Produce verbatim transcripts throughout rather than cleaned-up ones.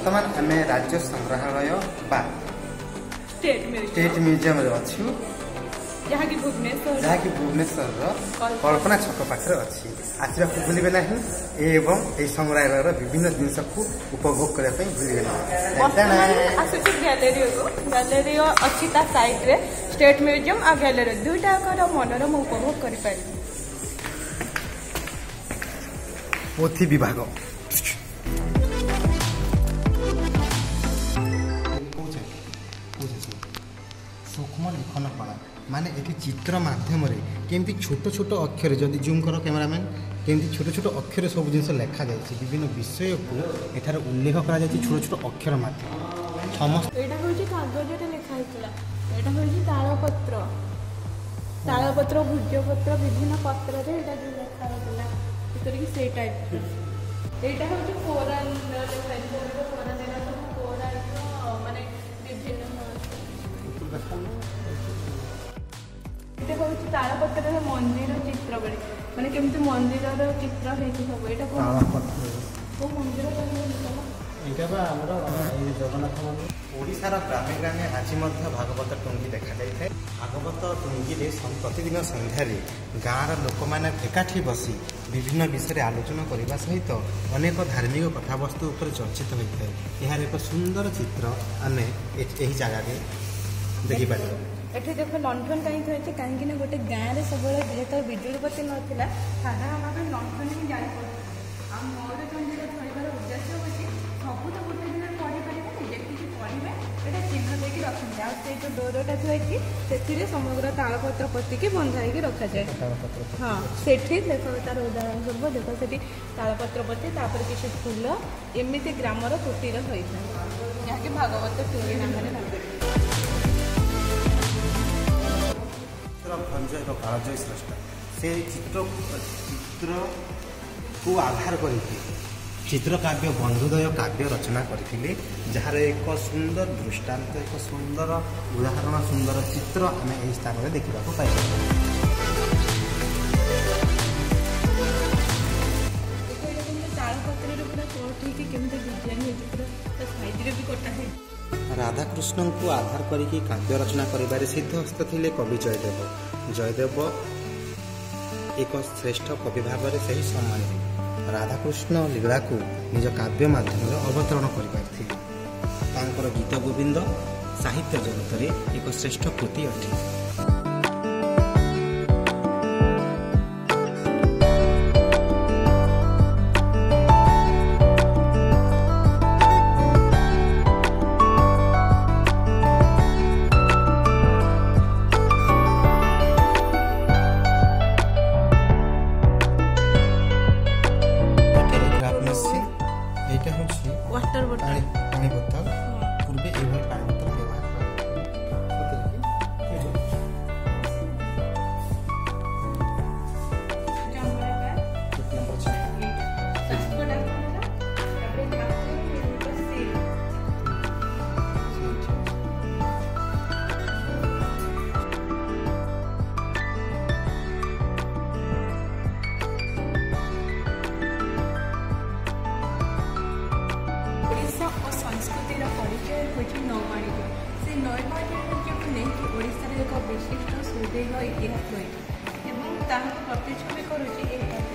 बर्तमान आम राज्य संग्रहालय बा स्टेट म्यूजियम अच्छी जहाँ की भुवनेश्वर जहाँ की भुवनेश्वर कल्पना छक पाखे अच्छी आसवा भूलिए ना एवं ये संग्रहालय विभिन्न जिनस को उपभोग करने भूलिए ना गैलेरी गैलेरी अच्छी साइड रे स्टेट म्यूजियम आ गैलेरी दुईटा मनोरम उपभोग कर पोथी विभाग सूक्ष्म लिखन कला माने एक चित्र माध्यम केमती छोट छोट अक्षर जदि जूम कर कैमरामैन केमती छोट छोट अक्षर सब जिन लिखा जाए विभिन्न विषय को एठार उल्लेख कर छोट छोट अक्षर माध्यम समस्त कागज लिखाई तालपत्र तालपत्र भुजपत्र विभिन्न पत्र लिखा से टाइप यहाँ हूँ कोरान माने विभिन्न ये हूँ तालपत्र मंदिर चित्र बड़ी माने केमती मंदिर चित्र है सब यहाँ मंदिर जगन्नाथ मंदिर ओडिशार ग्रामे ग्रामे आज भागवत टुंगी देखा जाए भागवत टुंगी प्रतिदिन संध्यार गाँव लोक मैंने एकाठी बसी विभिन्न विषय आलोचना करने सहित अनेक धार्मिक कथावस्तु पर चर्चित होता है। यार एक सुंदर चित्र आम यही जगह देखिपर एठी देख लंठन कहीं थी कहीं गोटे गाँव में सब जो बिजुलीपति नाला साधारण भाव लंठन ही जारी पड़े मोर चंडी धरबार उद्देश्य हूँ सबू तो गोटे दिन पढ़ी पारे जी पढ़े ये चिन्ह देकी रखते आ जो डोरटा थी से समग्र तालपत्र पतिकी बंधाई रखा जाए हाँ से देख तार उदाहरण स्वरूप देख से तालपत्र पति तापर किसी फूल एमती ग्रामर कुटीर होता है जहाँकि भागवत टुंगी नाम भंजय कालजय श्रेष्ठ से चित्र चित्र को आधार कर चित्र काव्य बंधुदय काव्य रचना करते जार एक सुंदर दृष्टांत एक सुंदर उदाहरण सुंदर चित्र आम यही स्थान में देखा पाई राधाकृष्ण को आधार करिकी काव्य रचना करिबारे सिद्ध हस्त थिले कवि जयदेव जयदेव एक श्रेष्ठ कवि भाव में सही सम्मानित राधाकृष्ण लीला को निज काव्य माध्यम अवतरण कर गीत गोविंद साहित्य जगत में एक श्रेष्ठ कृति अटे। विशिष्ट सुदीर्घ इतिहास रही प्रतिच्छवि करुच्ची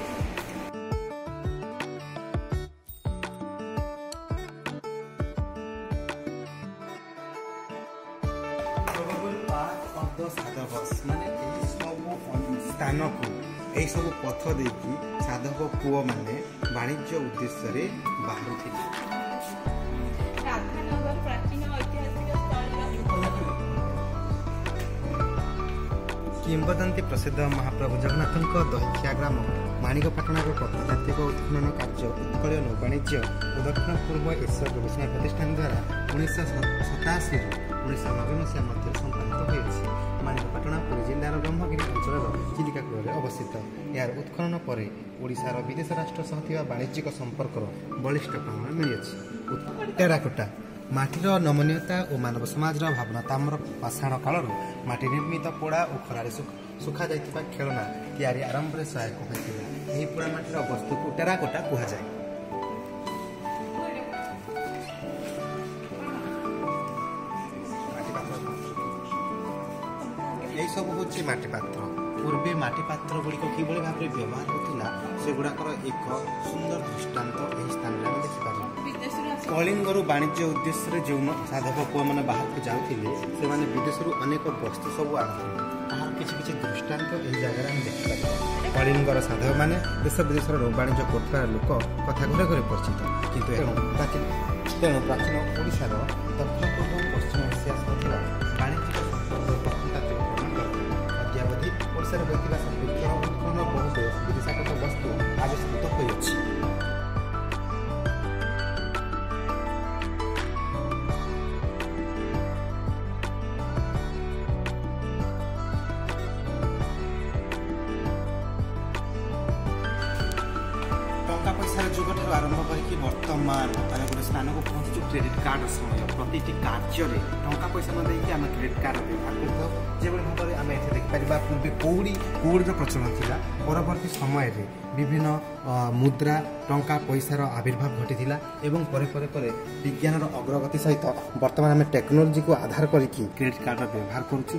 स्थान को यही सब पथ देकी साधक पुओ माने वाणिज्य उद्देश्य बाहर किंवदंती प्रसिद्ध महाप्रभु जगन्नाथ दहिखिया ग्राम माणिकपाटणार प्रत्यात्मिक उत्खनन कार्य उत्कल नौवाणिज्य और दक्षिण पूर्व एशिया गवेषणा प्रतिष्ठान द्वारा उन्नीस सताशी उन्नीस नबे मसीहा मध्य संपादित हो माणिकपाटना पुरी जिलार ब्रह्मगिरी अंचल चिलिका कूल अवस्थित यार उत्खनन पर ओडिशार विदेश राष्ट्र सह वाणिज्यिक संपर्क बलिष्ठ प्रमाण मिली टेराकोटा माटीर नमनीयता और मानव समाज भावना ताम्र पाषाण कालर माटी निर्मित पोड़ा और खरार सुखा जाइथिबा खेलना तैयारी आरंभ में सहायक होता पोड़ा माटीर वस्तु को टेराकोटा कहुए। यही सब हूँ माटी पात्र पूर्वे माटी पात्र गुड़िक किभली भाव में व्यवहार होता से गुड़ाकर एक सुंदर दृष्टांत यही स्थान में देखिपार कलिंगर वाणिज्य उद्देश्य जो साधक पुआ मैंने बाहर को जाते से विदेश अनेक वस्तु सब आनुले तार किसी किसी दृष्टांत यही जगह हम देखिपार कलिंगर साधक मैंने देश विदेश वाणिज्य कर लोक कथा घरे घरे परिचित किंतु प्राचीन तेणु प्राचीन ओडिशार दक्षिण पूर्व पश्चिम एशिया सहित वाणिज्यिक संपर्क प्रत्नतात्विक प्रमाण करते अद्यावधि ओडिशार होता सर्वेक्षण बहु विदेशागत वस्तु आविष्कृत होइछि। टंका पैसार जुग ठार आरंभ करके बर्तमान आम गोटे स्थान को पहुंचु क्रेडिट कार्ड समय प्रति कार्य टंका पैसा न देकी आम क्रेडिट कार्ड व्यवहार करता जो भाव में आम ये देखिपर पूर्वे कौड़ी कौड़ीर प्रचलन था परवर्ती समय विभिन्न मुद्रा टंका पैसार आविर्भाव घटी एवं परे परे परे विज्ञान अग्रगति सहित बर्तमान आम टेक्नोलोजी को आधार करके क्रेडिट कार्ड व्यवहार करुचु।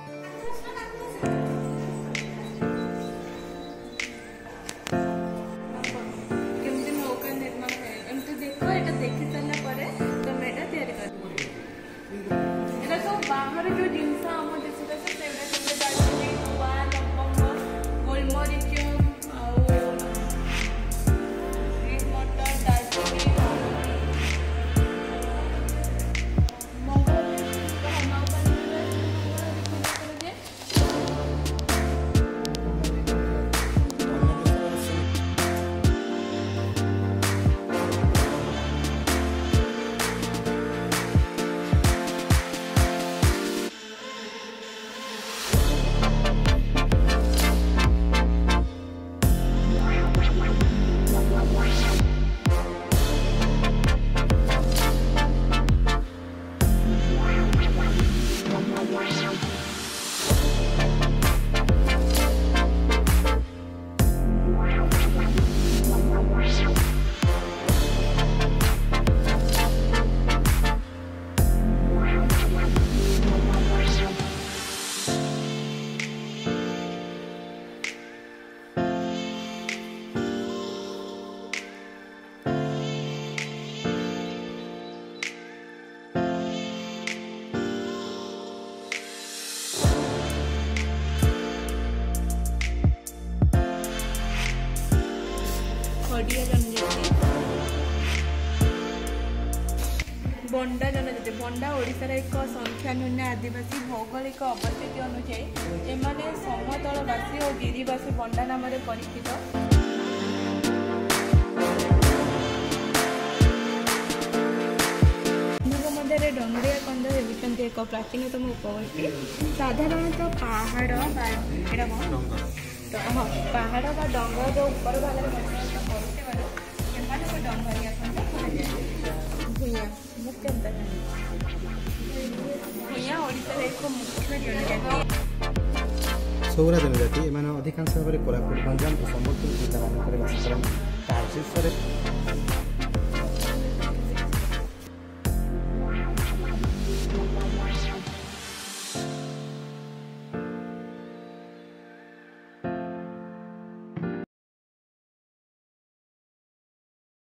बंडा जनजाति बंडा ओडिशार एक संख्यान्यून आदिवासी भौगोलिक अवस्थिति अनुसार एमाने समतलवासी और गिरिवासी बंडा नाम परिचित। मध्य डंगरिया कंद होती एक प्राचीनतम उपवर्ती साधारणतः पहाड़ हाँ पहाड़ बा डंगर जो ऊपर भाग में डंगरिया कंद भूया मुख्य भूया ओडिशार एक मुख्य जनजाति सौरा जनजाति एम अधिकांश भाव में कोरापुट गंजाम और सम्बलपुर जिला मान बास करते।